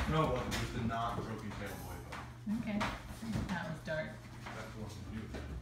No, it wasn't. It was the not broken tail boy boat. Okay. That was dark. That wasn't you.